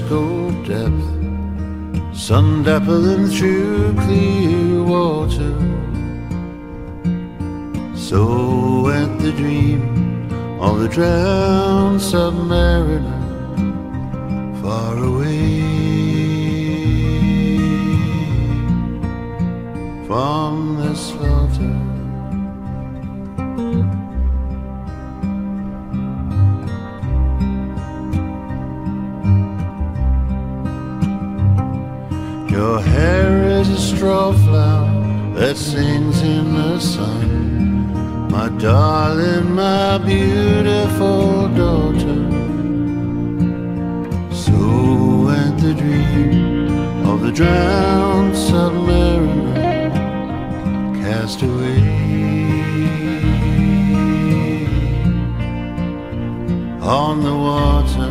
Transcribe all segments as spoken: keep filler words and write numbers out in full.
periscope depth, sun dappling through clear water. So went the dream of the drowned submariner, far away from the slaughter. Your hair is a strawflower that sings in the sun, my darling, my beautiful daughter. So went the dream of the drowned submariner, cast away on the water.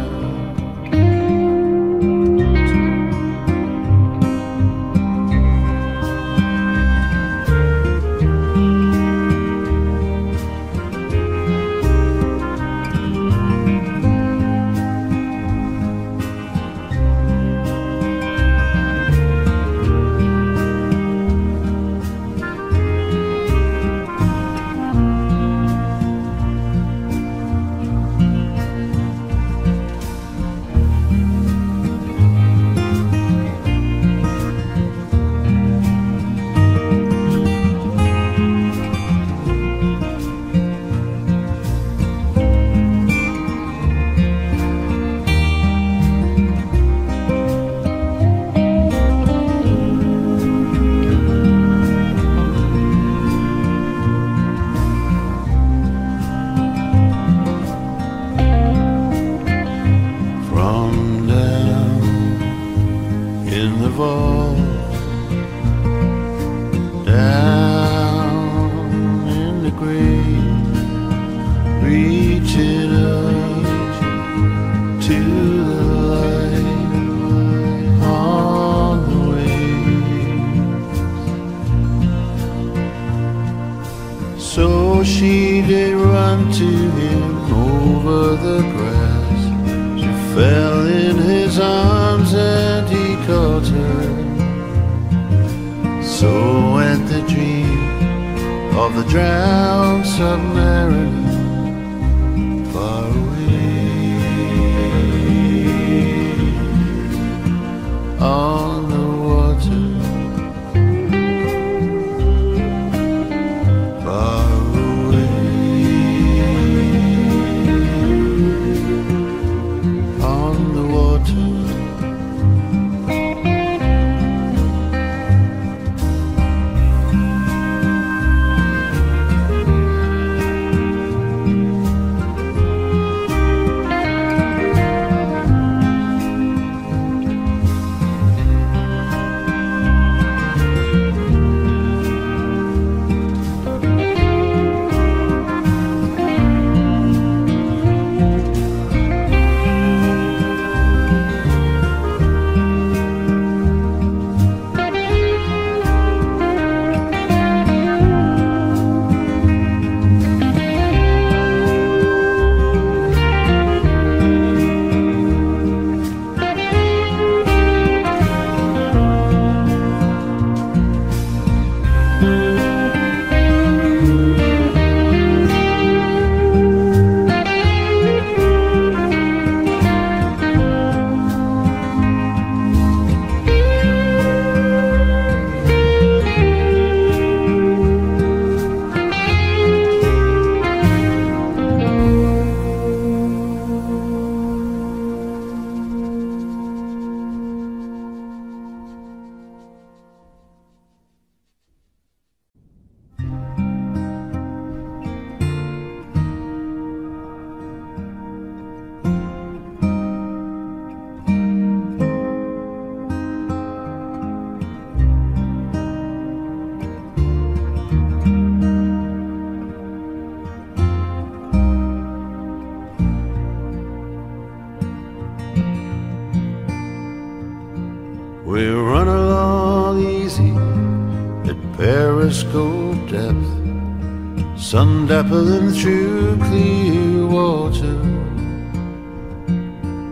In the vault, down in the grave, reaching up to the light on the waves. So she did run to him over the grass. She fell in his arms and he caught her. So went the dream of the drowned submariner, far away on the water, far away on the water. We run along easy at periscope depth, sun dappling through clear water.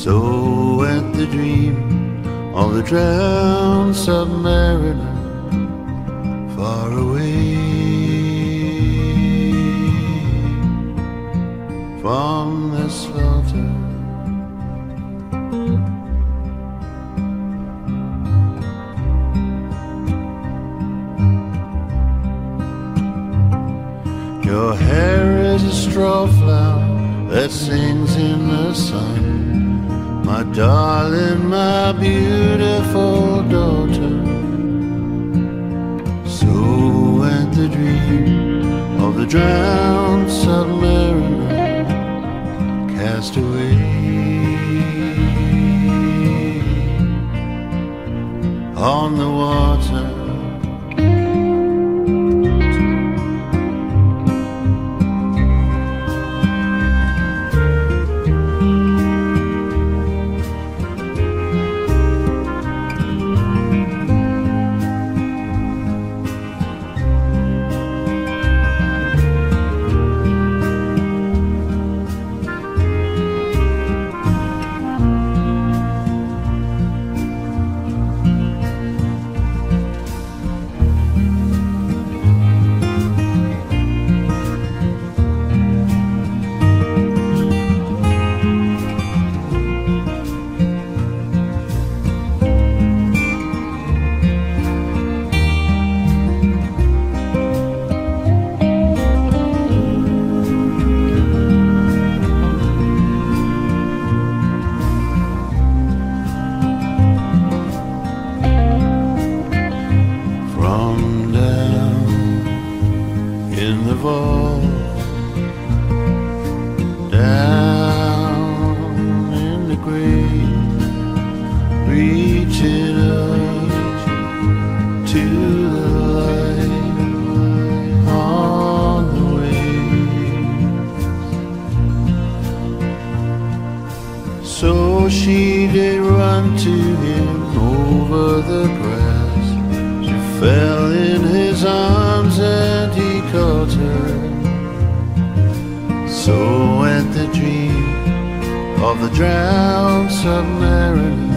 So went the dream of the drowned submariner far away from the slaughter. Your hair is a strawflower that sings in the sun, my darling, my beautiful daughter. So went the dream of the drowned submariner, cast away on the water. In the vault, down in the grave, reaching up to the light on the waves. So she did run to him over the grass. She fell in his arms and he caught her. So went the dream of the drowned submariner,